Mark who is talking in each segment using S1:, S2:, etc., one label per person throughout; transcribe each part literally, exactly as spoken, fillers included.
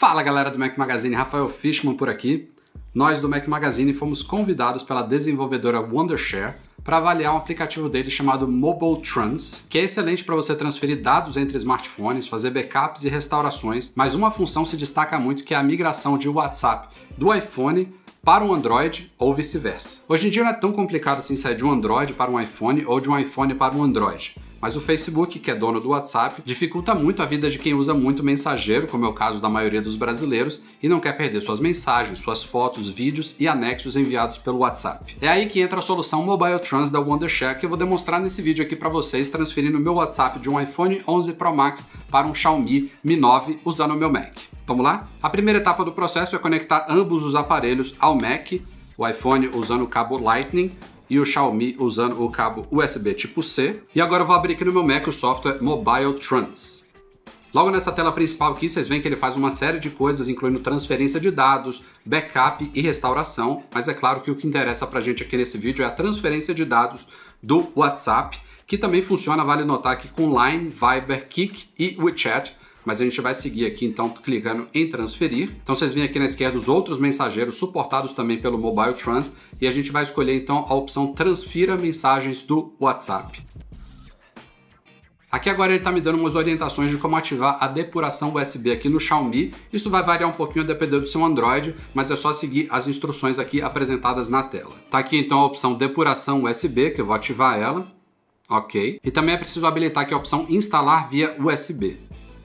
S1: Fala galera do Mac Magazine, Rafael Fishman por aqui. Nós do Mac Magazine fomos convidados pela desenvolvedora Wondershare para avaliar um aplicativo dele chamado Mobile Trans, que é excelente para você transferir dados entre smartphones, fazer backups e restaurações, mas uma função se destaca muito, que é a migração de WhatsApp do iPhone para um Android ou vice-versa. Hoje em dia não é tão complicado assim sair de um Android para um iPhone ou de um iPhone para um Android. Mas o Facebook, que é dono do WhatsApp, dificulta muito a vida de quem usa muito mensageiro, como é o caso da maioria dos brasileiros, e não quer perder suas mensagens, suas fotos, vídeos e anexos enviados pelo WhatsApp. É aí que entra a solução Mobile Trans da Wondershare, que eu vou demonstrar nesse vídeo aqui para vocês, transferindo o meu WhatsApp de um iPhone onze Pro Max para um Xiaomi Mi nove usando o meu Mac. Vamos lá? A primeira etapa do processo é conectar ambos os aparelhos ao Mac, o iPhone usando o cabo Lightning, e o Xiaomi usando o cabo U S B tipo C. E agora eu vou abrir aqui no meu Mac o software Mobile Trans. Logo nessa tela principal aqui, vocês veem que ele faz uma série de coisas, incluindo transferência de dados, backup e restauração, mas é claro que o que interessa pra gente aqui nesse vídeo é a transferência de dados do WhatsApp, que também funciona, vale notar aqui, com Line, Viber, Kik e WeChat, mas a gente vai seguir aqui então clicando em transferir. Então vocês veem aqui na esquerda os outros mensageiros suportados também pelo Mobile Trans e a gente vai escolher então a opção transfira mensagens do WhatsApp. Aqui agora ele está me dando umas orientações de como ativar a depuração U S B aqui no Xiaomi. Isso vai variar um pouquinho dependendo do seu Android, mas é só seguir as instruções aqui apresentadas na tela. Tá aqui então a opção depuração U S B, que eu vou ativar ela. Ok. E também é preciso habilitar aqui a opção instalar via U S B.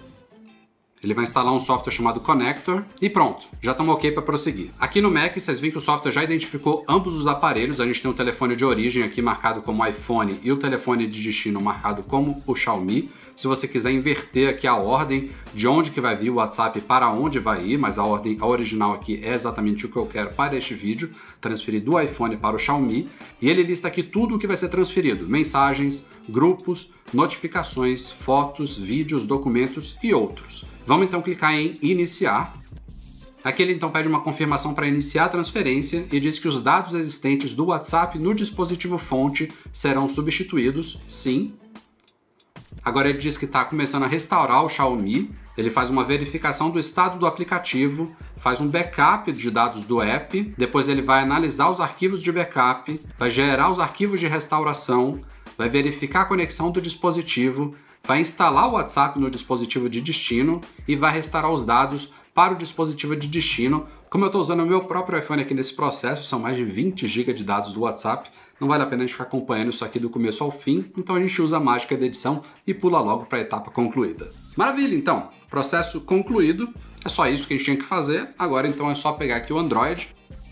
S1: Ele vai instalar um software chamado Connector e pronto, já estamos ok para prosseguir. Aqui no Mac, vocês veem que o software já identificou ambos os aparelhos. A gente tem o telefone de origem aqui marcado como iPhone e o telefone de destino marcado como o Xiaomi. Se você quiser inverter aqui a ordem de onde que vai vir o WhatsApp para onde vai ir, mas a ordem a original aqui é exatamente o que eu quero para este vídeo, transferir do iPhone para o Xiaomi. E ele lista aqui tudo o que vai ser transferido: mensagens, grupos, notificações, fotos, vídeos, documentos e outros. Vamos então clicar em iniciar. Aqui ele então pede uma confirmação para iniciar a transferência e diz que os dados existentes do WhatsApp no dispositivo fonte serão substituídos, sim. Agora ele diz que está começando a restaurar o Xiaomi. Ele faz uma verificação do estado do aplicativo, faz um backup de dados do app, depois ele vai analisar os arquivos de backup, vai gerar os arquivos de restauração, vai verificar a conexão do dispositivo, vai instalar o WhatsApp no dispositivo de destino e vai restaurar os dados para o dispositivo de destino. Como eu estou usando o meu próprio iPhone aqui nesse processo, são mais de vinte gigas de dados do WhatsApp, não vale a pena a gente ficar acompanhando isso aqui do começo ao fim, então a gente usa a mágica da edição e pula logo para a etapa concluída. Maravilha, então! Processo concluído, é só isso que a gente tinha que fazer. Agora então é só pegar aqui o Android,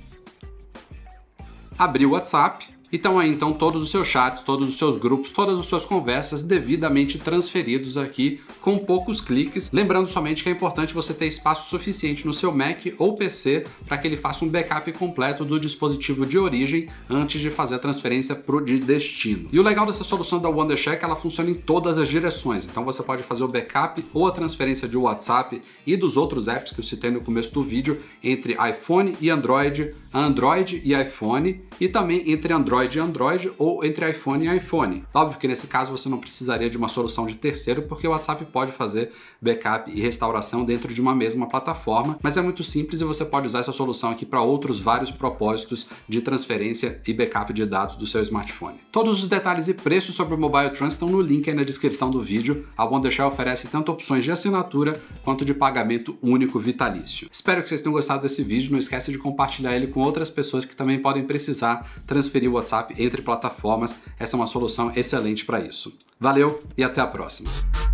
S1: abrir o WhatsApp, e estão aí então todos os seus chats, todos os seus grupos, todas as suas conversas devidamente transferidos aqui com poucos cliques. Lembrando somente que é importante você ter espaço suficiente no seu Mac ou P C para que ele faça um backup completo do dispositivo de origem antes de fazer a transferência para o de destino. E o legal dessa solução da Wondershare é que ela funciona em todas as direções. Então você pode fazer o backup ou a transferência de WhatsApp e dos outros apps que eu citei no começo do vídeo entre iPhone e Android, Android e iPhone, e também entre Android e Android ou entre iPhone e iPhone. Óbvio que nesse caso você não precisaria de uma solução de terceiro, porque o WhatsApp pode fazer backup e restauração dentro de uma mesma plataforma, mas é muito simples e você pode usar essa solução aqui para outros vários propósitos de transferência e backup de dados do seu smartphone. Todos os detalhes e preços sobre o Mobile Trans estão no link aí na descrição do vídeo. A Wondershare oferece tanto opções de assinatura quanto de pagamento único vitalício. Espero que vocês tenham gostado desse vídeo. Não esquece de compartilhar ele com outras pessoas que também podem precisar transferir o WhatsApp entre plataformas. Essa é uma solução excelente para isso. Valeu e até a próxima!